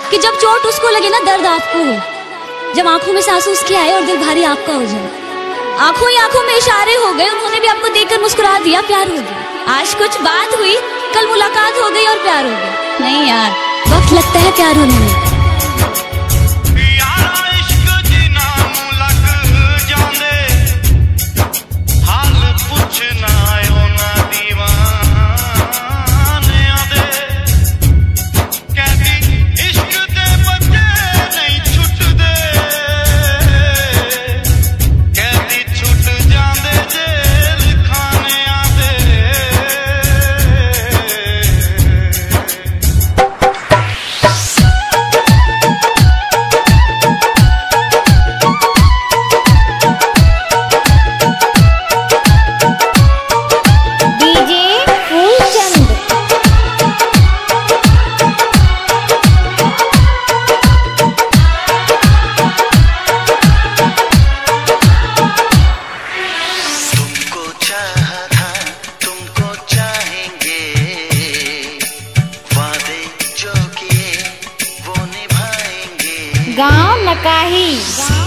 कि जब चोट उसको लगे ना दर्द आपको हो, जब आंखों में सांस उसके आए और दिल भारी आपका हो जाए। आंखों ही आंखों में इशारे हो गए, उन्होंने भी आपको देखकर मुस्कुरा दिया, प्यार हो गया। आज कुछ बात हुई, कल मुलाकात हो गई और प्यार हो गया। नहीं यार, वक्त लगता है प्यार होने में। गाँव नकाही।